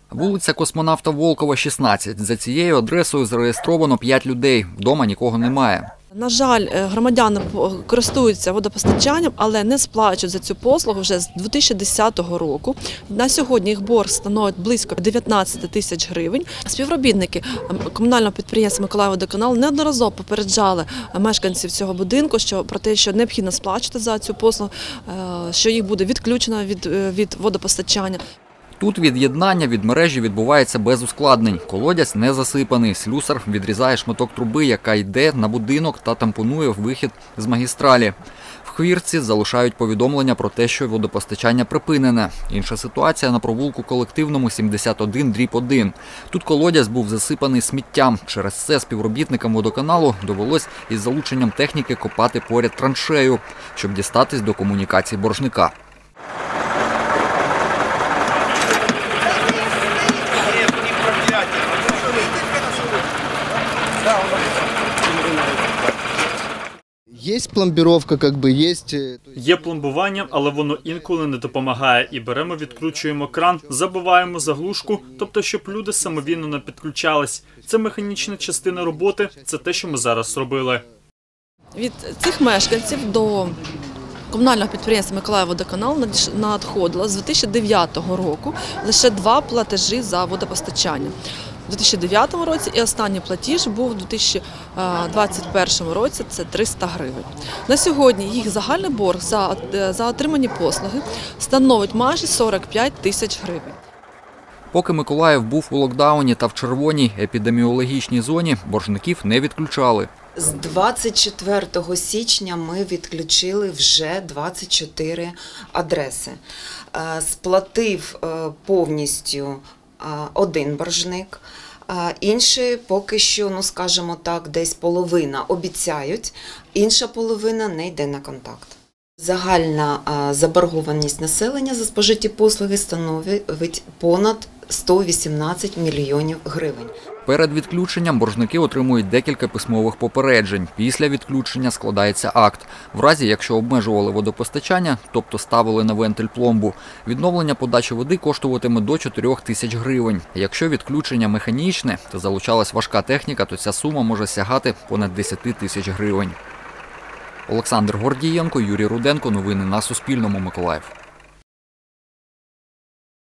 Вулиця Космонавта Волкова, 16. За цією адресою зареєстровано 5 людей. Вдома нікого немає. На жаль, громадяни користуються водопостачанням, але не сплачують за цю послугу вже з 2010 року. На сьогодні їх борг становить близько 19 тисяч гривень. Співробітники комунального підприємства «Миколаївводоканал» неодноразово попереджали мешканців цього будинку про те, що необхідно сплачувати за цю послугу, що їх буде відключено від водопостачання. Тут від'єднання від мережі відбувається без ускладнень. Колодязь не засипаний. Слюсар відрізає шматок труби, яка йде на будинок та тампонує вихід з магістралі. В хвіртці залишають повідомлення про те, що водопостачання припинене. Інша ситуація на провулку Колективному 71/1. Тут колодязь був засипаний сміттям. Через це співробітникам водоканалу довелось із залученням техніки копати поряд траншею, щоб дістатись до комунікацій боржника. Є пломбировка, Є пломбування, але воно інколи не допомагає. І беремо, відкручуємо кран, забиваємо заглушку, тобто, щоб люди самовільно не підключались. Це механічна частина роботи, це те, що ми зараз зробили. Від цих мешканців до комунального підприємства «Миколаївводоканал» надходило з 2009 року лише 2 платежі за водопостачання. У 2009 році і останній платіж був у 2021 році, це 300 гривень. На сьогодні їх загальний борг за отримані послуги становить майже 45 тисяч гривень. Поки Миколаїв був у локдауні та в червоній епідеміологічній зоні, боржників не відключали. З 24 січня ми відключили вже 24 адреси. Сплатив повністю один боржник, інші поки що, скажімо так, десь половина обіцяють, інша половина не йде на контакт. Загальна заборгованість населення за спожиті послуги становить понад 118 мільйонів гривень. Перед відключенням боржники отримують декілька письмових попереджень. Після відключення складається акт. В разі, якщо обмежували водопостачання, тобто ставили на вентиль пломбу, відновлення подачі води коштуватиме до 4 тисяч гривень. Якщо відключення механічне та залучалась важка техніка, то ця сума може сягати понад 10 тисяч гривень. Олександр Гордієнко, Юрій Руденко. Новини на Суспільному. Миколаїв.